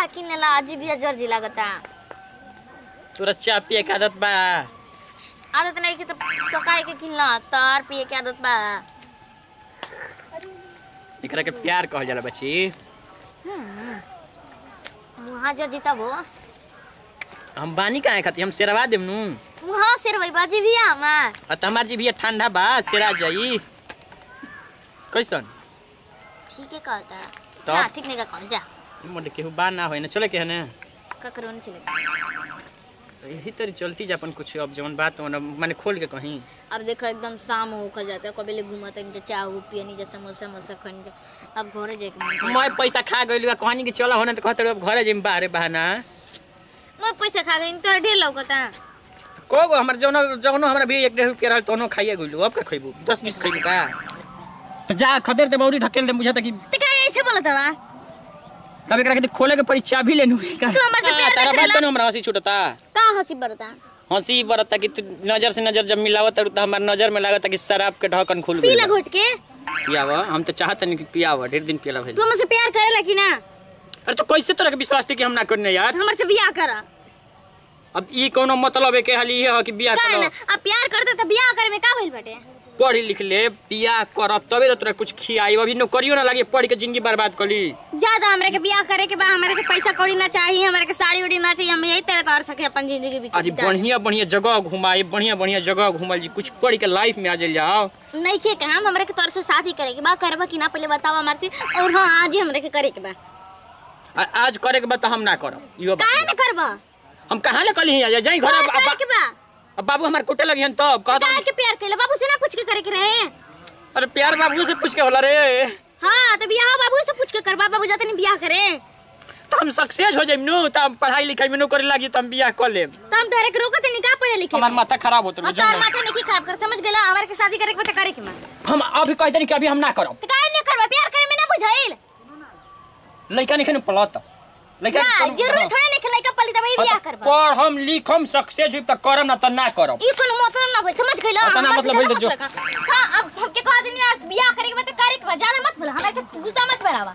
किनेला अजीब जर्जी लागता। तोरा चाय पिए के आदत बा? आदत नहीं कि तो काहे के किनला तार पिए के आदत बा। एकरा के प्यार कहल जाला बच्ची। मुहा जर्जी तब हम बानी काहे खाती हम सेरवा देम नु। मुहा सेरवाई बाजी भी हमार। त हमार जी भी ठंडा बा सेरा जाई। कैसन? ठीक है कहता। तो ना ठीक नहीं का कौन जा। मोटे केहू बा ना होय ना चले के ने। ककरो नहीं चले। यही तरी चलती जा अपन कुछ अब जवन बात माने खोल के कहीं। अब देखो एकदम शाम होकर जाता है कबेले घूमत है चाय पिए नहीं समोसा समोसा खन जा। अब घरे जाए के मैं पैसा खा गइल कहानी के चला होने त कहत अब घरे जेम बाहरे बहाना। मैं पैसा खा गई तोरा ढेर लौकता। को हमर जवनो हमरा भी 1.5 रुपया रहल तोनो खाइए गइलू अब का खइबू 10-20 खइबू का। तो जा खदेर दे बौरी ढकेल दे बुझा त कि त का ऐसे बोलत बा। तब एकरा के खोले के परीक्षा भी लेनु का। तू हमर से प्यार तारा बात हमरा हंसी छूटता। का हंसी बरता? हंसी बरता कि नजर से नजर जब मिलावत त हमर नजर में लागत कि शराब के ढक्कन खुल गइल। पीला घोट के पियावा हम त चाहत नहीं कि पियावा ढेर दिन पियला भेल। तू हमसे प्यार करेला कि ना? अरे तो कैसे तोरा के विश्वास थी कि हम ना करने यार। हमर से बियाह कर। अब ई कोनो मतलब है के हाली है कि बियाह का कर। ना अब प्यार करते त बियाह करे में का भइल बाटे? पढ़ी लिख ले बियाह करब तबे तो तोरा कुछ खियाई। अभी नौकरियो ना लागे पढ़ के जिंदगी बर्बाद कली। ज्यादा हमरे के बियाह करे के बा हमरे के पैसा कौड़ी ना चाहिए हमरे के साड़ी उड़ी ना चाहिए हम यही तरह तार सके अपन जिंदगी भी। अरे बढ़िया बढ़िया जगह घुमाई बढ़िया बढ़िया जगह घुमल जी कुछ पढ़ के लाइफ में आ जाइल जाओ। नहीं के काम हमरे के तोर से शादी करे के बा करबा कि ना पहले बताओ हमर से। और हां आज ही हमरे के करे के बा। आज करे के बा त हम ना करब। यो काहे ना करबा? हम कहां ले कली आ जाई घर अब बाबू हमार कुटे लगियन तब कह काहे के प्यार कइला बाबू से ना पूछ के करे के रहे। अरे प्यार बाबू से पूछ के होला रे। हां त बियाह बाबू से पूछ के करबा बाबू जाते नहीं बियाह करे। त हम सक्सेस हो जाइम नु त पढ़ाई लिखाई में नौकरी लागी त हम बियाह कर लेब। त हम तोरे के रोकत नहीं का पढ़े लिखे। हमार माथा खराब होत रे। तोर माथा नहीं खराब कर समझ गेला हमरे के शादी करे के बता करे के मा। हम अभी कहते नहीं कि अभी हम ना करब। त काहे नहीं करबा प्यार करे में ना बुझाइल। लइका नहीं खने पलत लइका जरूर थोड़े नहीं खलाई का पली तबे बियाह करबा। पर हम लिखम सक्सेस होई त करब ना त ना करब। ई कोनो मतलब ना होय समझ गइला। ना मतलब होई जो। हां अब हम के कह देनी आज बियाह करे के बता करे के बा ज्यादा मत बोला हमरा के गुस्सा मत भरावा।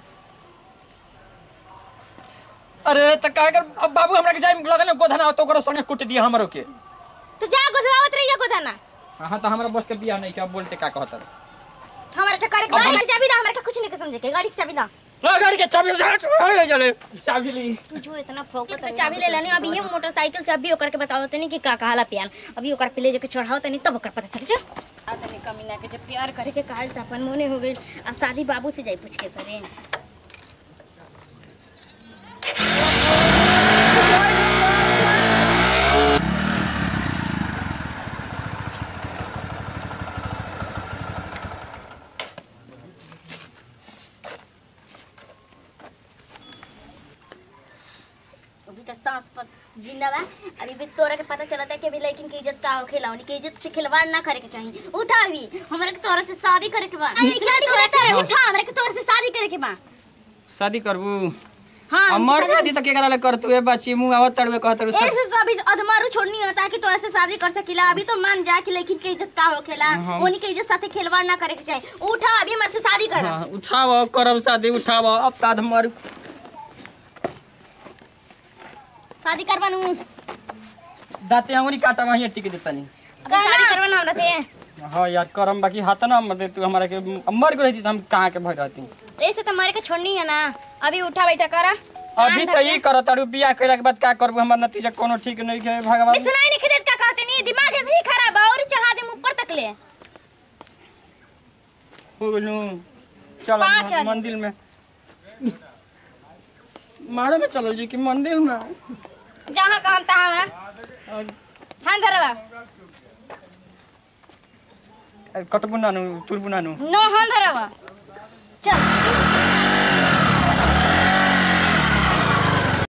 अरे त का कर अब बाबू हमरा के जाई लगन गोधना तो करो संगे कुट दिया हमरो के। तो जा गोधरावत रहिया गोधना। हां त हमरा बस के बियाह नहीं के अब बोलते का कहत। हमरा के करे के गाड़ी चाबी दा हमरा के कुछ नहीं के समझे के गाड़ी की चाबी दा। गाड़ी के चाबी चले चाबी ली। तू जो इतना फोकस तो चाबी ले लेनी अभी ये मोटरसाइकिल से अभी ओकर के बताओ तनी कि का कहाला पियान अभी ओकर पे ले जाके चढ़ाओ तनी तब ओकर पता चल। आदमी कमीना के जब प्यार करे के कहल त अपन मोने हो गइल आ शादी बाबू से जाई पूछ के करे। सांस पर जिंदा बा अभी भी तोरा के पता चलता है कि अभी लेकिन की इज्जत का हो खेला उनकी इज्जत से खिलवाड़ ना करे के चाहिए। उठा अभी हमरा के तोरा से शादी करे के बा। उठा हमरा के तोरा से शादी करे के बा। शादी करबू? हां अमर शादी त केकरा ले करतू ए बच्ची मुंह आवत तड़वे कहत रे। ऐसे तो अभी अधमारू छोड़नी होता कि तोरा से शादी कर सकिला। अभी तो मान जा कि लेकिन की इज्जत का हो खेला उन्हीं की इज्जत साथे खिलवाड़ ना करे के चाहिए। उठा अभी हमरा से शादी कर। हां उठाव करब शादी उठाव अब त अधमारू शादी करबानू दाते अंगुरी काटा वही टिक देतनी। शादी करबाना हमरा से। हां यार करम बाकी हाथ ना मत तू हमरा के मर गई थी त हम कहां के भग रहती। ऐसे तो मारे के छोड़नी है ना। अभी उठा बैठा करा अभी त ई करत तारू बियाह कइला के बाद का करबू हमर नतीजा कोनो ठीक नहीं है भगवान। सुनाई नहीं खरीद का कहते नहीं दिमाग ऐसे ही खराब है और चढ़ा दे ऊपर तक ले हो गेलू। चल मंदिर में मारे में चलल जी कि मंदिर में जहां कहम तहां है। हां धरवा कटबू नानू तुरबू नानू नो हां धरवा चल।